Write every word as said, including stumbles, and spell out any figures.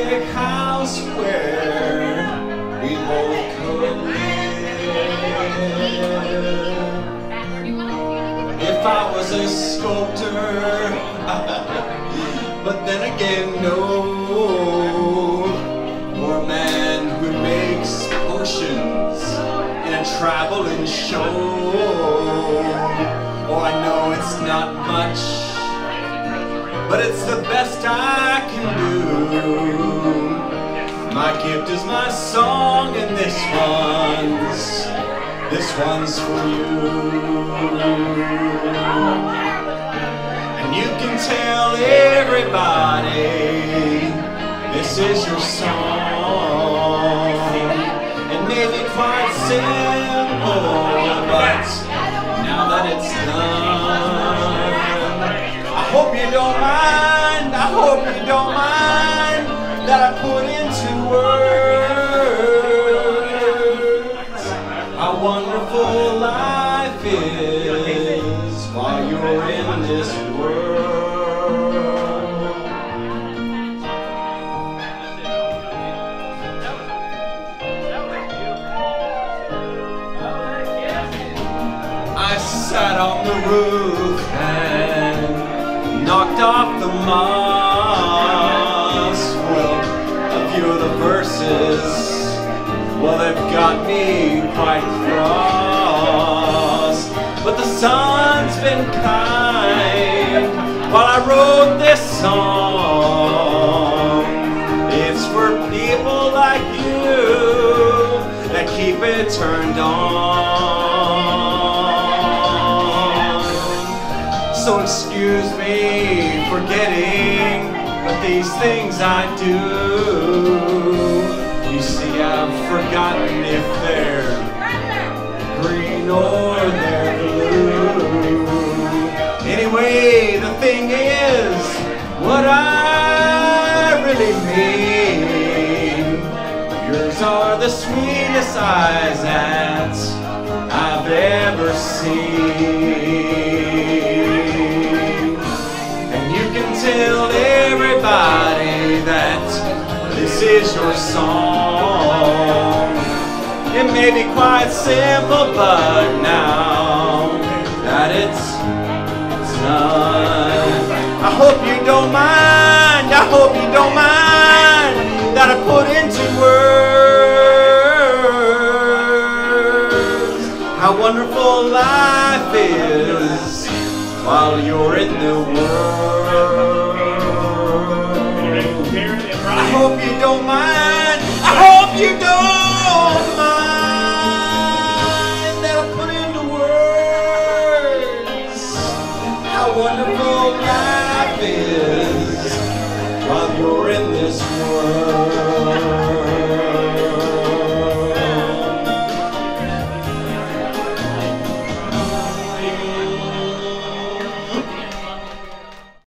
big house where we both could live. If I was a sculptor, but then again, no. Or a man who makes potions in a traveling show. Oh, I know it's not much, but it's the best I can do. My gift is my song, and this one's, this one's for you. And you can tell everybody this is your song. It may be quite simple, but now that it's done, I hope you don't mind, I hope you don't mind that I put into words how wonderful life is while you're in this world. I sat on the roof and knocked off the moss. Well, a few of the verses, well, they've got me quite cross. But the sun's been kind while I wrote this song. It's for people like you that keep it turned on. So excuse me for getting but these things I do. You see, I've forgotten if they're green or they're blue. Anyway, the thing is, what I really mean, yours are the sweetest eyes that I've ever seen. Tell everybody that this is your song. It may be quite simple, but now that it's done, I hope you don't mind, I hope you don't mind that I put into words how wonderful life is while you're in the